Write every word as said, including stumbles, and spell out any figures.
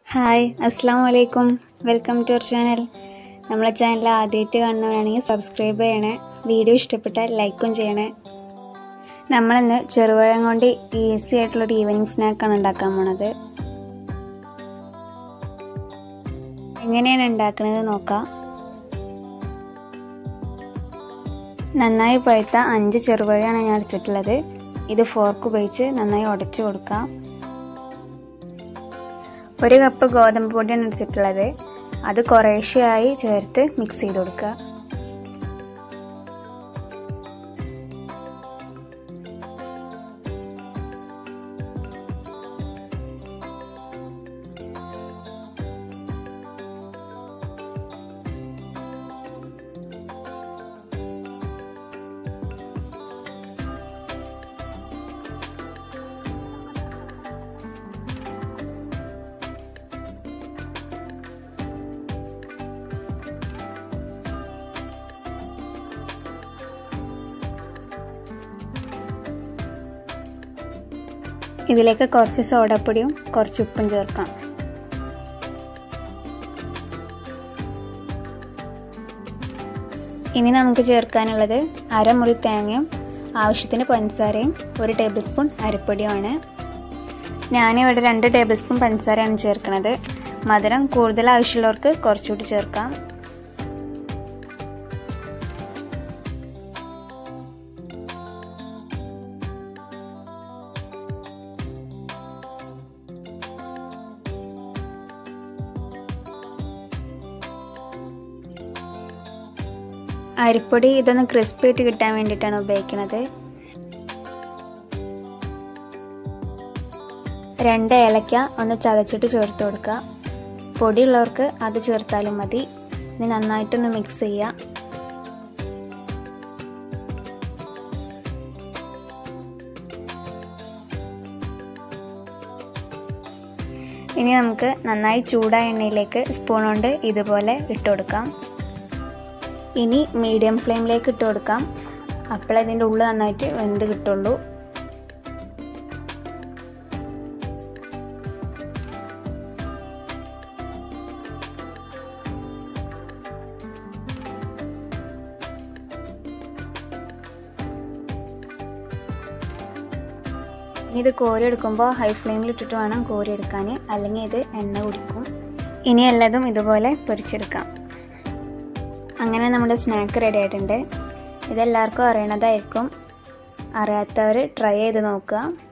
Hi അസ്സലാമു അലൈക്കും welcome to our channel. നമ്മളെ ചാനൽ ആദ്യമായിട്ട് കാണുന്നവരാണെങ്കിൽ സബ്സ്ക്രൈബ് ചെയ്യണേ. വീഡിയോ ഇഷ്ടപ്പെട്ടാൽ ലൈക്കും ചെയ്യണേ. നമ്മളിന്ന് ചെറുപഴം കൊണ്ട് ഈസി ആയിട്ടുള്ളൊരു ഈവനിങ് സ്നാക്കാണ് ഉണ്ടാക്കാൻ പോണത്. എങ്ങനെയാണ് ഉണ്ടാക്കുന്നത് നോക്കാം. നന്നായി പഴുത്ത അഞ്ച് ചെറുപഴമാണ് ഞാൻ എടുത്തിട്ടുള്ളത്. ഇത് ഫോർക്ക് ഉപയോഗിച്ച് നന്നായി ഉടച്ചു കൊടുക്കാം. ഒരു കപ്പ് ഗോതമ്പ് പൊടിയാണ് എടുത്തിട്ടുള്ളത്. അത് കുറേശ്ശെയായി ചേർത്ത് മിക്സ് ചെയ്ത് കൊടുക്കുക. ഇതിലേക്ക് കുറച്ച് സോഡാപ്പൊടിയും കുറച്ച് ഉപ്പും ചേർക്കാം. ഇനി നമുക്ക് ചേർക്കാനുള്ളത് അരമുറി തേങ്ങയും ആവശ്യത്തിന് പഞ്ചസാരയും ഒരു ടേബിൾ സ്പൂൺ അരിപ്പൊടിയുമാണ്. ഞാനിവിടെ രണ്ട് ടേബിൾ സ്പൂൺ പഞ്ചസാരയാണ് ചേർക്കുന്നത്. മധുരം കൂടുതൽ ആവശ്യമുള്ളവർക്ക് കുറച്ചുകൂടി ചേർക്കാം. അരിപ്പൊടി ഇതൊന്ന് ക്രിസ്പി ആയിട്ട് കിട്ടാൻ വേണ്ടിയിട്ടാണ് ഉപയോഗിക്കുന്നത്. രണ്ട് ഏലക്ക ഒന്ന് ചതച്ചിട്ട് ചേർത്ത് കൊടുക്കുക. പൊടിയുള്ളവർക്ക് അത് ചേർത്താലും മതി. ഇനി നന്നായിട്ടൊന്ന് മിക്സ് ചെയ്യുക. ഇനി നമുക്ക് നന്നായി ചൂടായ എണ്ണയിലേക്ക് സ്പൂൺ കൊണ്ട് ഇതുപോലെ ഇട്ട് കൊടുക്കാം. ഇനി മീഡിയം ഫ്ലെയിമിലേക്ക് ഇട്ട് കൊടുക്കാം. അപ്പോഴേ ഇതിൻ്റെ ഉള്ളിൽ നന്നായിട്ട് വെന്ത് കിട്ടുള്ളൂ. ഇനി ഇത് കോരിയെടുക്കുമ്പോൾ ഹൈ ഫ്ലെയിമിൽ ഇട്ടിട്ട് വേണം കോരിയെടുക്കാൻ, അല്ലെങ്കിൽ ഇത് എണ്ണ കുടിക്കും. ഇനി എല്ലാതും ഇതുപോലെ പൊരിച്ചെടുക്കാം. അങ്ങനെ നമ്മുടെ സ്നാക്ക് റെഡി ആയിട്ടുണ്ട്. ഇതെല്ലാവർക്കും അറിയണതായിരിക്കും. അറിയാത്തവർ ട്രൈ ചെയ്ത് നോക്കുക.